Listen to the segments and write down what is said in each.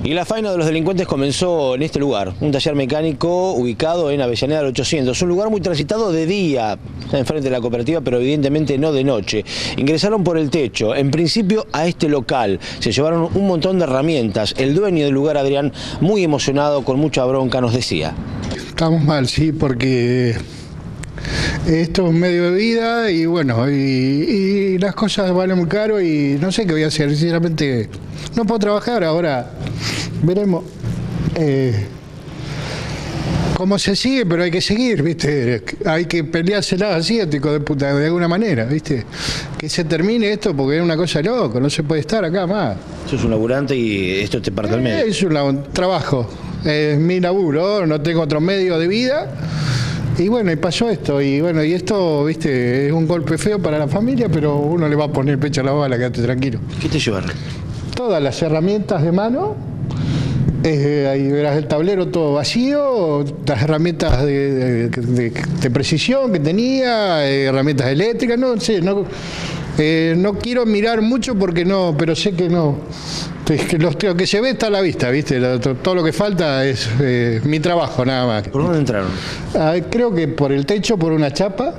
Y la faena de los delincuentes comenzó en este lugar, un taller mecánico ubicado en Avellaneda del 800, un lugar muy transitado de día, enfrente de la cooperativa, pero evidentemente no de noche. Ingresaron por el techo, en principio a este local, se llevaron un montón de herramientas. El dueño del lugar, Adrián, muy emocionado, con mucha bronca, nos decía. Estamos mal, sí, porque esto es un medio de vida y bueno, y las cosas valen muy caro y no sé qué voy a hacer, sinceramente no puedo trabajar ahora, veremos cómo se sigue, pero hay que seguir, ¿viste? Hay que peleársela así, hijo de puta, de alguna manera, ¿viste? Que se termine esto porque es una cosa loca, no se puede estar acá más. Sos un laburante y esto te parte al medio. Es un trabajo, es mi laburo, no tengo otro medio de vida. Y bueno, y pasó esto, y bueno, y esto, viste, es un golpe feo para la familia, pero uno le va a poner el pecho a la bala, quédate tranquilo. ¿Qué te llevaron? Todas las herramientas de mano, ahí verás el tablero todo vacío, las herramientas de precisión que tenía, herramientas eléctricas, no sé, no quiero mirar mucho porque no, pero sé que no. Es que lo que se ve está a la vista, ¿viste? Todo lo que falta es mi trabajo, nada más. ¿Por dónde entraron? Creo que por el techo, por una chapa.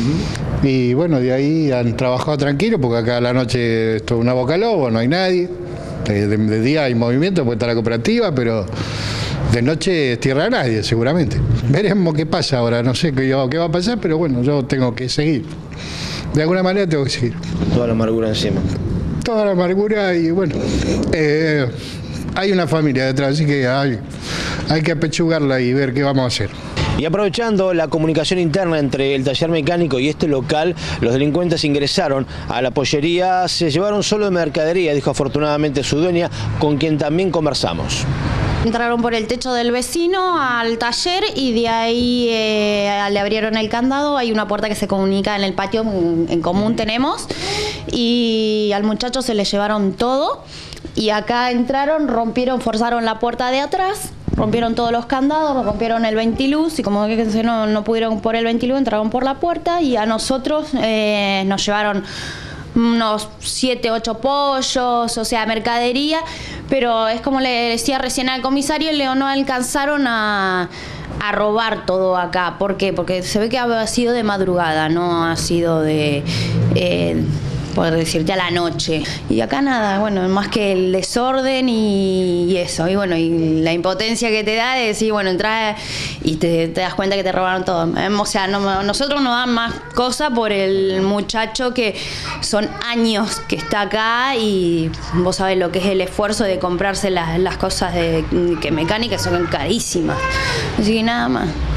Y bueno, de ahí han trabajado tranquilo, porque acá a la noche esto es una boca lobo, no hay nadie. De día hay movimiento, porque está la cooperativa, pero de noche es tierra de nadie, seguramente. Veremos qué pasa ahora, no sé qué va a pasar, pero bueno, yo tengo que seguir. De alguna manera tengo que seguir. Toda la amargura encima. Toda la amargura y bueno, hay una familia detrás, así que hay que apechugarla y ver qué vamos a hacer. Y aprovechando la comunicación interna entre el taller mecánico y este local, los delincuentes ingresaron a la pollería, se llevaron solo de mercadería, dijo afortunadamente su dueña, con quien también conversamos. Entraron por el techo del vecino al taller y de ahí le abrieron el candado. Hay una puerta que se comunica en el patio, en común tenemos, y al muchacho se le llevaron todo. Y acá entraron, forzaron la puerta de atrás, rompieron todos los candados, rompieron el ventiluz y como que no pudieron por el ventiluz, entraron por la puerta y a nosotros nos llevaron unos 7, 8 pollos, o sea, mercadería, pero es como le decía recién al comisario, no alcanzaron a robar todo acá. ¿Por qué? Porque se ve que ha sido de madrugada, no ha sido de por decirte a la noche. Y acá nada, bueno, más que el desorden y eso, y bueno, y la impotencia que te da de decir, bueno, entras y te das cuenta que te robaron todo. O sea, nosotros nos dan más cosas por el muchacho que son años que está acá y vos sabés lo que es el esfuerzo de comprarse las cosas que mecánicas son carísimas. Así que nada más.